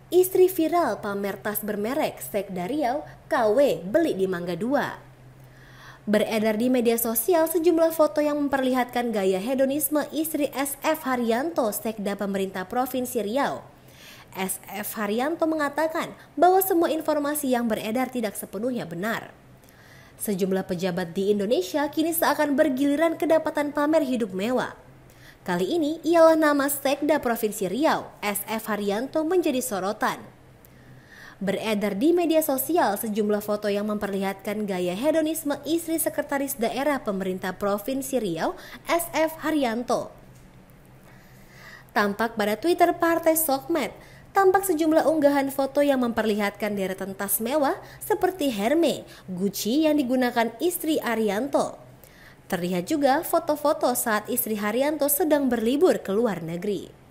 Istri viral pamer tas bermerek Sekda Riau, KW beli di Mangga 2. Beredar di media sosial sejumlah foto yang memperlihatkan gaya hedonisme istri SF Haryanto, Sekda pemerintah Provinsi Riau. SF Haryanto mengatakan bahwa semua informasi yang beredar tidak sepenuhnya benar. Sejumlah pejabat di Indonesia kini seakan bergiliran kedapatan pamer hidup mewah. Kali ini ialah nama Sekda Provinsi Riau, SF Haryanto menjadi sorotan. Beredar di media sosial sejumlah foto yang memperlihatkan gaya hedonisme istri sekretaris daerah pemerintah Provinsi Riau, SF Haryanto. Tampak pada Twitter Partai Sokmed, tampak sejumlah unggahan foto yang memperlihatkan deretan tas mewah seperti Hermes, Gucci yang digunakan istri Haryanto. Terlihat juga foto-foto saat istri Haryanto sedang berlibur ke luar negeri.